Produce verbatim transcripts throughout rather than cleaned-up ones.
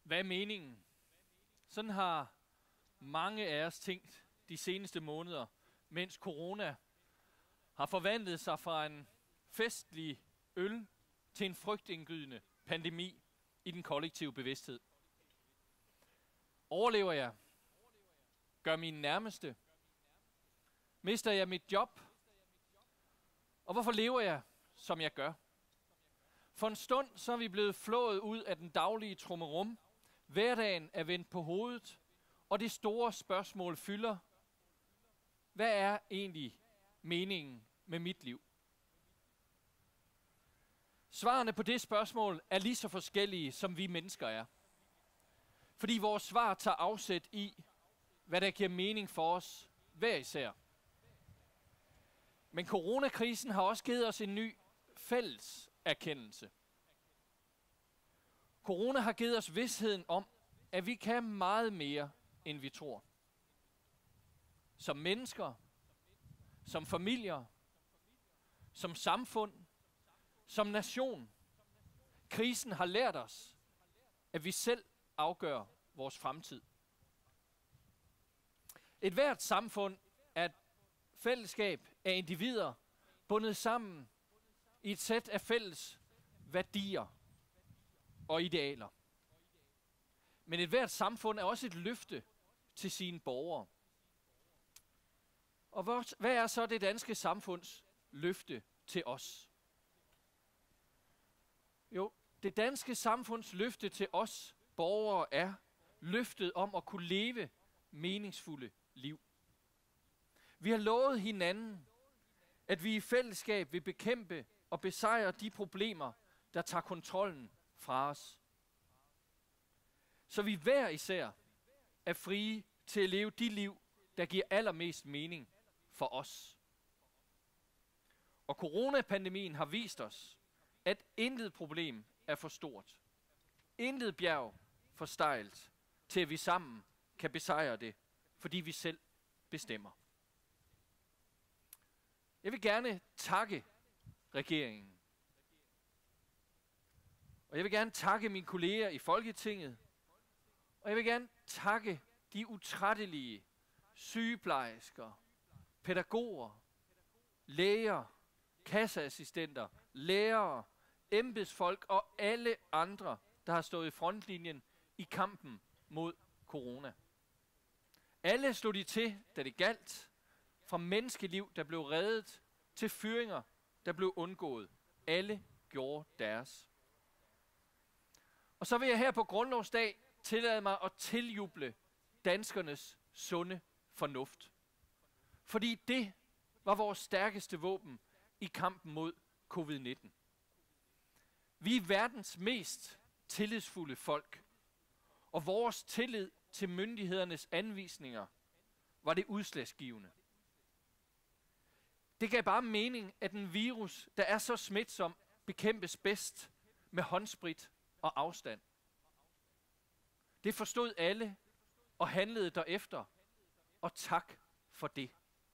Hvad er meningen? Sådan har mange af os tænkt de seneste måneder, mens corona har forvandlet sig fra en festlig øl til en frygtindgydende pandemi i den kollektive bevidsthed. Overlever jeg? Gør mine nærmeste? Mister jeg mit job? Og hvorfor lever jeg, som jeg gør? For en stund så er vi blevet flået ud af den daglige trummerum. Hverdagen er vendt på hovedet, og det store spørgsmål fylder: hvad er egentlig meningen med mit liv? Svarene på det spørgsmål er lige så forskellige, som vi mennesker er. Fordi vores svar tager afsæt i, hvad der giver mening for os hver især. Men coronakrisen har også givet os en ny fælles erkendelse. Corona har givet os visheden om, at vi kan meget mere, end vi tror. Som mennesker, som familier, som samfund, som nation. Krisen har lært os, at vi selv afgør vores fremtid. Et hvert samfund er et fællesskab af individer, bundet sammen i et sæt af fælles værdier og idealer. Men et hvert samfund er også et løfte til sine borgere. Og hvad er så det danske samfunds løfte til os? Jo, det danske samfunds løfte til os borgere er løftet om at kunne leve meningsfulde liv. Vi har lovet hinanden, at vi i fællesskab vil bekæmpe og besejre de problemer, der tager kontrollen fra os. Så vi hver især er frie til at leve de liv, der giver allermest mening for os. Og coronapandemien har vist os, at intet problem er for stort. Intet bjerg for stejlt, til at vi sammen kan besejre det, fordi vi selv bestemmer. Jeg vil gerne takke regeringen. Og jeg vil gerne takke mine kolleger i Folketinget. Og jeg vil gerne takke de utrættelige sygeplejersker, pædagoger, læger, kasseassistenter, lærere, embedsfolk og alle andre, der har stået i frontlinjen i kampen mod corona. Alle slog de til, da det galt, fra menneskeliv, der blev reddet, til fyringer, der blev undgået. Alle gjorde deres. Og så vil jeg her på Grundlovsdag tillade mig at tiljuble danskernes sunde fornuft. Fordi det var vores stærkeste våben i kampen mod covid nitten. Vi er verdens mest tillidsfulde folk, og vores tillid til myndighedernes anvisninger var det udslagsgivende. Det gav bare mening, at en virus, der er så smitsom, bekæmpes bedst med håndsprit og afstand. Det forstod alle og handlede derefter, og tak for det.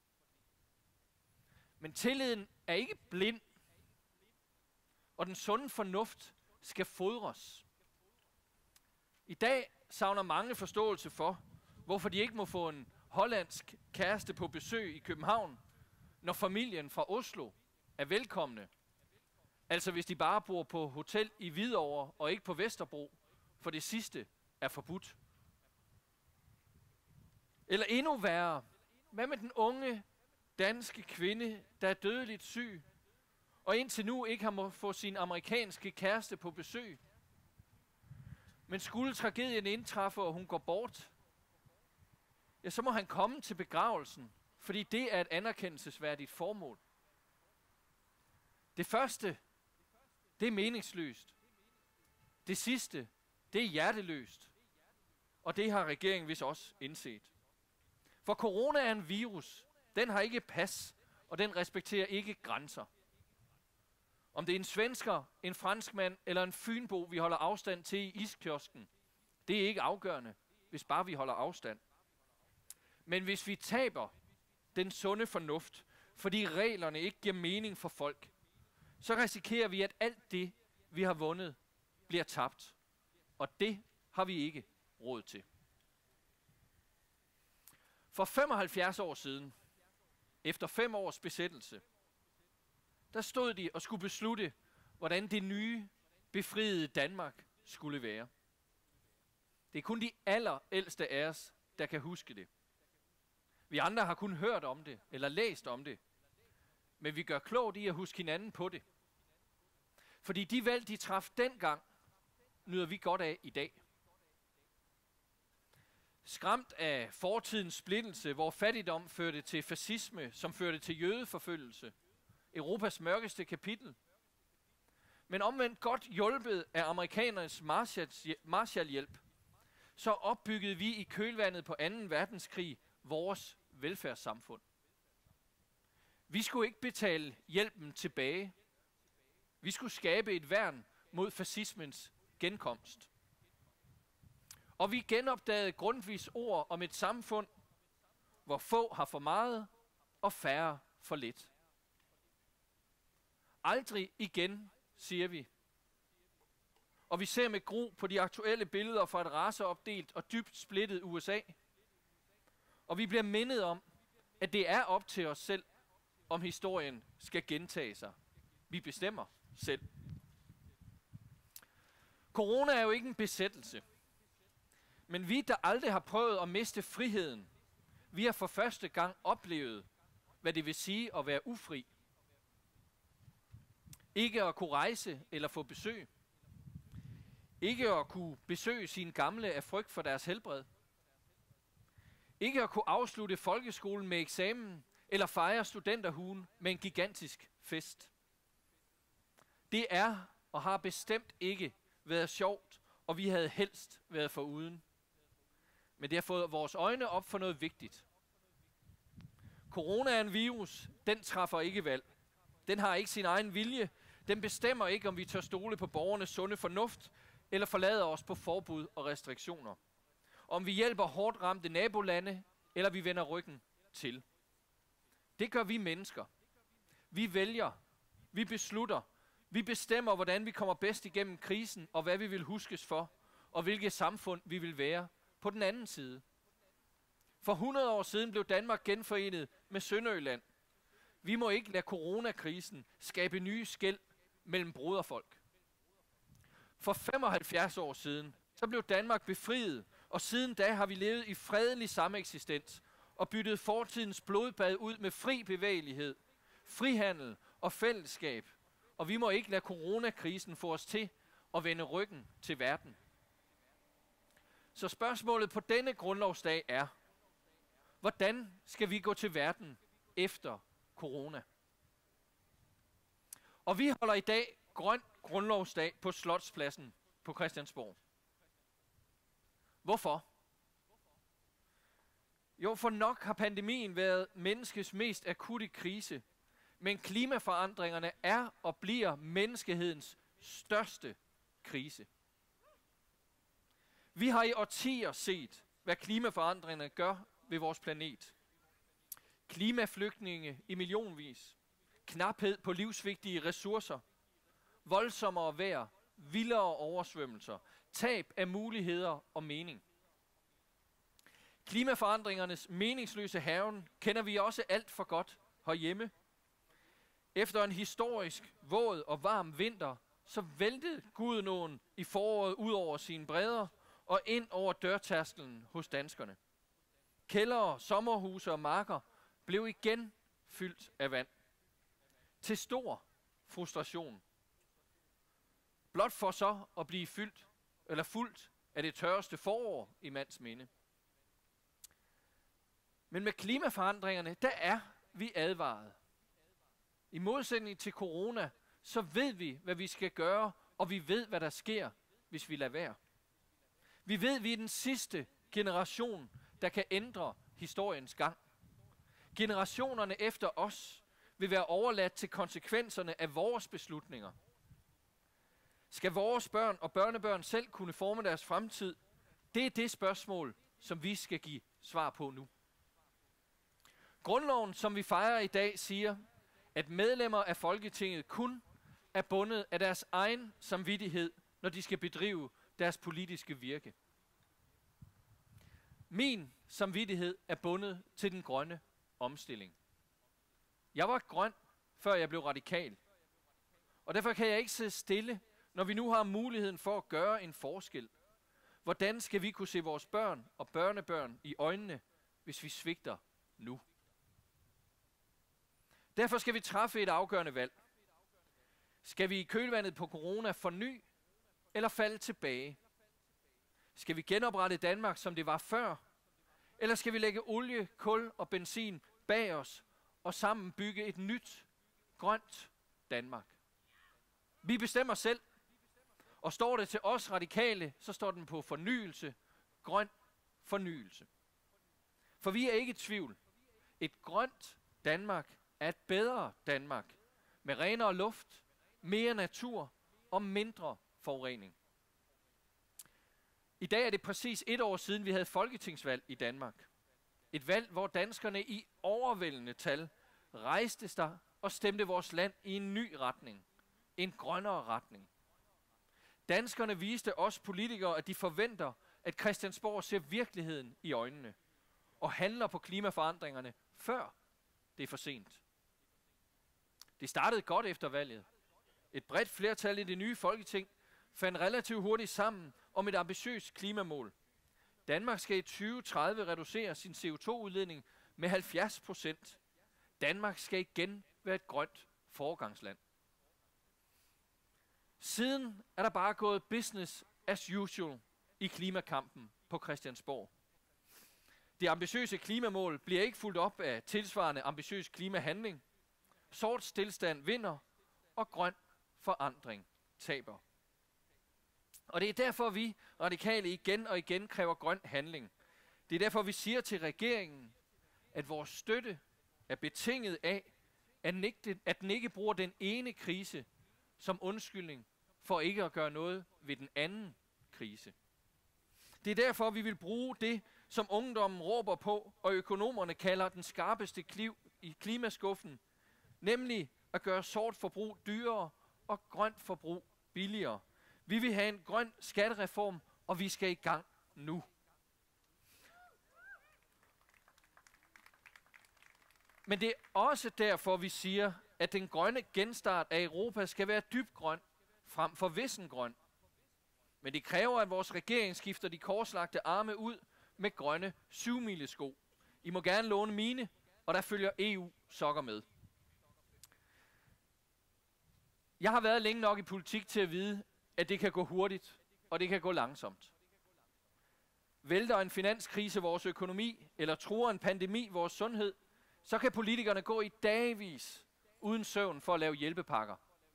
Men tilliden er ikke blind, og den sunde fornuft skal fodres. I dag savner mange forståelse for, hvorfor de ikke må få en hollandsk kæreste på besøg i København, når familien fra Oslo er velkomne. Altså hvis de bare bor på hotel i Hvidovre og ikke på Vesterbro, for det sidste er forbudt. Eller endnu værre, hvad med den unge danske kvinde, der er dødeligt syg, og indtil nu ikke har må få sin amerikanske kæreste på besøg? Men skulle tragedien indtræffe, og hun går bort, ja, så må han komme til begravelsen, fordi det er et anerkendelsesværdigt formål. Det første, det er meningsløst. Det sidste, det er hjerteløst. Og det har regeringen vist også indset. For corona er en virus. Den har ikke pas, og den respekterer ikke grænser. Om det er en svensker, en franskmand eller en fynbo, vi holder afstand til i iskiosken, det er ikke afgørende, hvis bare vi holder afstand. Men hvis vi taber den sunde fornuft, fordi reglerne ikke giver mening for folk, så risikerer vi, at alt det, vi har vundet, bliver tabt. Og det har vi ikke råd til. For femoghalvfjerds år siden, efter fem års besættelse, der stod de og skulle beslutte, hvordan det nye, befriede Danmark skulle være. Det er kun de allerældste af os, der kan huske det. Vi andre har kun hørt om det, eller læst om det, men vi gør klogt i at huske hinanden på det. Fordi de valg, de traf dengang, nyder vi godt af i dag. Skræmt af fortidens splittelse, hvor fattigdom førte til fascisme, som førte til jødeforfølgelse, Europas mørkeste kapitel. Men omvendt godt hjulpet af amerikanernes Marshallhjælp, så opbyggede vi i kølvandet på anden verdenskrig vores velfærdssamfund. Vi skulle ikke betale hjælpen tilbage. Vi skulle skabe et værn mod fascismens genkomst. Og vi genopdagede Grundtvigs ord om et samfund, hvor få har for meget og færre for lidt. Aldrig igen, siger vi. Og vi ser med gru på de aktuelle billeder fra et raceopdelt og dybt splittet U S A. Og vi bliver mindet om, at det er op til os selv, om historien skal gentage sig. Vi bestemmer selv. Corona er jo ikke en besættelse. Men vi, der aldrig har prøvet at miste friheden, vi har for første gang oplevet, hvad det vil sige at være ufri. Ikke at kunne rejse eller få besøg. Ikke at kunne besøge sine gamle af frygt for deres helbred. Ikke at kunne afslutte folkeskolen med eksamen eller fejre studenterhugen med en gigantisk fest. Det er og har bestemt ikke været sjovt, og vi havde helst været foruden. Men det har fået vores øjne op for noget vigtigt. Corona er en virus, den træffer ikke valg. Den har ikke sin egen vilje. Den bestemmer ikke, om vi tør stole på borgernes sunde fornuft, eller forlader os på forbud og restriktioner. Om vi hjælper hårdt ramte nabolande, eller vi vender ryggen til. Det gør vi mennesker. Vi vælger, vi beslutter, vi bestemmer, hvordan vi kommer bedst igennem krisen, og hvad vi vil huskes for, og hvilket samfund vi vil være på den anden side. For hundrede år siden blev Danmark genforenet med Sønderjylland. Vi må ikke lade coronakrisen skabe nye skel mellem broderfolk. For femoghalvfjerds år siden, så blev Danmark befriet, og siden da har vi levet i fredelig sameksistens og byttet fortidens blodbad ud med fri bevægelighed, frihandel og fællesskab. Og vi må ikke lade coronakrisen få os til at vende ryggen til verden. Så spørgsmålet på denne grundlovsdag er, hvordan skal vi gå til verden efter corona? Og vi holder i dag grøn grundlovsdag på Slotspladsen på Christiansborg. Hvorfor? Jo, for nok har pandemien været menneskets mest akutte krise, men klimaforandringerne er og bliver menneskehedens største krise. Vi har i årtier set, hvad klimaforandringerne gør ved vores planet. Klimaflygtninge i millionvis, knaphed på livsvigtige ressourcer, voldsommere vejr, vildere oversvømmelser, tab af muligheder og mening. Klimaforandringernes meningsløse hærgen kender vi også alt for godt herhjemme. Efter en historisk våd og varm vinter, så væltede Gudenåen i foråret ud over sine bredder og ind over dørtærskelen hos danskerne. Kældre, sommerhuse og marker blev igen fyldt af vand. Til stor frustration. Blot for så at blive fyldt, eller fuldt af det tørreste forår i mands minde. Men med klimaforandringerne, der er vi advaret. I modsætning til corona, så ved vi, hvad vi skal gøre, og vi ved, hvad der sker, hvis vi lader være. Vi ved, at vi er den sidste generation, der kan ændre historiens gang. Generationerne efter os vil være overladt til konsekvenserne af vores beslutninger. Skal vores børn og børnebørn selv kunne forme deres fremtid? Det er det spørgsmål, som vi skal give svar på nu. Grundloven, som vi fejrer i dag, siger, at medlemmer af Folketinget kun er bundet af deres egen samvittighed, når de skal bedrive deres politiske virke. Min samvittighed er bundet til den grønne omstilling. Jeg var grøn, før jeg blev radikal. Og derfor kan jeg ikke sidde stille, når vi nu har muligheden for at gøre en forskel. Hvordan skal vi kunne se vores børn og børnebørn i øjnene, hvis vi svigter nu? Derfor skal vi træffe et afgørende valg. Skal vi i kølvandet på corona forny eller falde tilbage? Skal vi genoprette Danmark, som det var før? Eller skal vi lægge olie, kul og benzin bag os og sammen bygge et nyt, grønt Danmark? Vi bestemmer selv, og står det til os radikale, så står den på fornyelse, grøn fornyelse. For vi er ikke i tvivl. Et grønt Danmark er et bedre Danmark, med renere luft, mere natur og mindre forurening. I dag er det præcis et år siden, vi havde folketingsvalg i Danmark. Et valg, hvor danskerne i overvældende tal rejste sig og stemte vores land i en ny retning. En grønnere retning. Danskerne viste os politikere, at de forventer, at Christiansborg ser virkeligheden i øjnene og handler på klimaforandringerne, før det er for sent. Det startede godt efter valget. Et bredt flertal i det nye Folketing fandt relativt hurtigt sammen om et ambitiøst klimamål. Danmark skal i tyve tredive reducere sin C O to udledning med halvfjerds procent. Danmark skal igen være et grønt foregangsland. Siden er der bare gået business as usual i klimakampen på Christiansborg. Det ambitiøse klimamål bliver ikke fulgt op af tilsvarende ambitiøs klimahandling. Sort stilstand vinder, og grøn forandring taber. Og det er derfor, vi radikale igen og igen kræver grøn handling. Det er derfor, vi siger til regeringen, at vores støtte er betinget af, at den ikke bruger den ene krise som undskyldning for ikke at gøre noget ved den anden krise. Det er derfor, vi vil bruge det, som ungdommen råber på, og økonomerne kalder den skarpeste kniv i klimaskuffen, nemlig at gøre sort forbrug dyrere og grønt forbrug billigere. Vi vil have en grøn skattereform, og vi skal i gang nu. Men det er også derfor, vi siger, at den grønne genstart af Europa skal være dybgrøn frem for vissengrøn. Men det kræver, at vores regering skifter de korslagte arme ud med grønne syvmilesko. I må gerne låne mine, og der følger E U-sokker med. Jeg har været længe nok i politik til at vide, at det kan gå hurtigt, og det kan gå langsomt. Vælter en finanskrise vores økonomi, eller truer en pandemi vores sundhed, så kan politikerne gå i dagevis uden søvn for at lave hjælpepakker.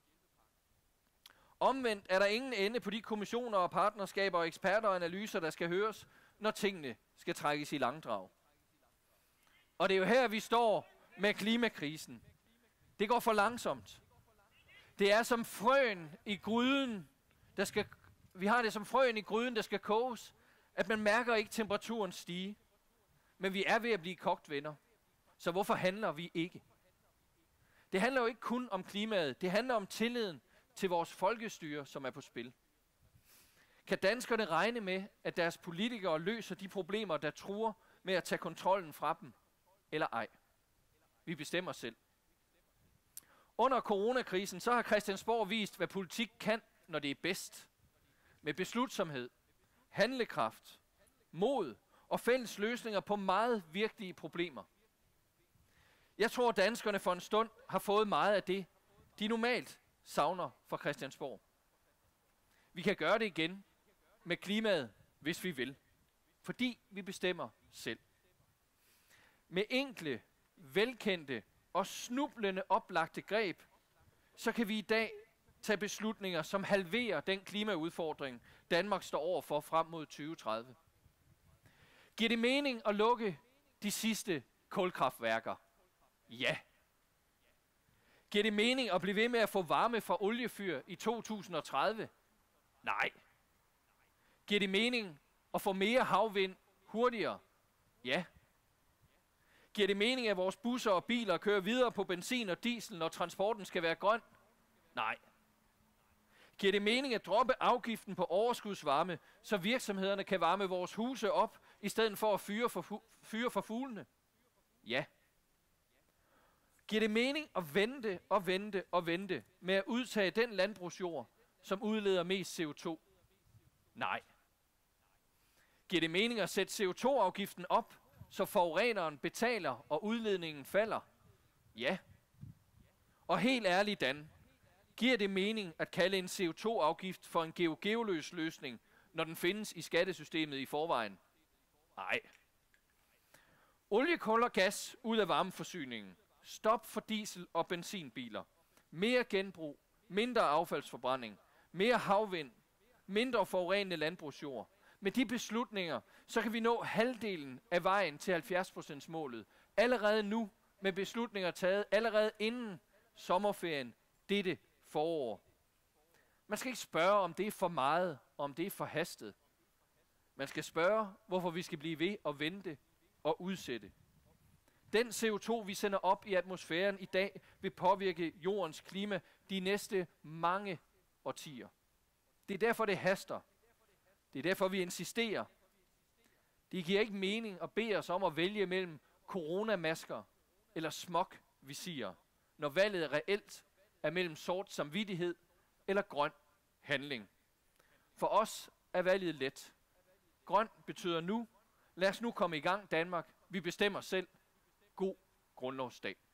Omvendt er der ingen ende på de kommissioner og partnerskaber og eksperter og analyser, der skal høres, når tingene skal trækkes i langdrag. Og det er jo her, vi står med klimakrisen. Det går for langsomt. Det er som frøen i gryden, der skal, vi har det som frøen i gryden, der skal koges, at man mærker ikke temperaturen stige. Men vi er ved at blive kogt, venner. Så hvorfor handler vi ikke? Det handler jo ikke kun om klimaet. Det handler om tilliden til vores folkestyre, som er på spil. Kan danskerne regne med, at deres politikere løser de problemer, der truer med at tage kontrollen fra dem, eller ej? Vi bestemmer selv. Under coronakrisen så har Christiansborg vist, hvad politik kan, når det er bedst. Med beslutsomhed, handlekraft, mod og fælles løsninger på meget virkelige problemer. Jeg tror, danskerne for en stund har fået meget af det, de normalt savner fra Christiansborg. Vi kan gøre det igen med klimaet, hvis vi vil. Fordi vi bestemmer selv. Med enkle, velkendte og snublende oplagte greb, så kan vi i dag tage beslutninger, som halverer den klimaudfordring, Danmark står overfor frem mod tyve tredive. Giver det mening at lukke de sidste kulkraftværker? Ja. Giver det mening at blive ved med at få varme fra oliefyr i to tusind og tredive? Nej. Giver det mening at få mere havvind hurtigere? Ja. Giver det mening, at vores busser og biler kører videre på benzin og diesel, når transporten skal være grøn? Nej. Giver det mening at droppe afgiften på overskudsvarme, så virksomhederne kan varme vores huse op, i stedet for at fyre for, fu- fyre for fuglene? Ja. Giver det mening at vente og vente og vente med at udtage den landbrugsjord, som udleder mest C O to? Nej. Giver det mening at sætte C O to afgiften op, så forureneren betaler og udledningen falder? Ja. Og helt ærligt, Dan, giver det mening at kalde en C O to afgift for en geo-geoløs løsning, når den findes i skattesystemet i forvejen? Nej. Olie, kul og gas ud af varmeforsyningen. Stop for diesel- og benzinbiler. Mere genbrug, mindre affaldsforbrænding, mere havvind, mindre forurenende landbrugsjord. Med de beslutninger, så kan vi nå halvdelen af vejen til halvfjerds procent målet. Allerede nu, med beslutninger taget allerede inden sommerferien dette forår. Man skal ikke spørge, om det er for meget, om det er for hastet. Man skal spørge, hvorfor vi skal blive ved at vente og udsætte. Den C O to, vi sender op i atmosfæren i dag, vil påvirke jordens klima de næste mange årtier. Det er derfor, det haster. Det er derfor, vi insisterer. Det giver ikke mening at bede os om at vælge mellem coronamasker eller smog-visirer, når valget reelt er mellem sort samvittighed eller grøn handling. For os er valget let. Grøn betyder nu. Lad os nu komme i gang, Danmark. Vi bestemmer selv. God grundlovsdag.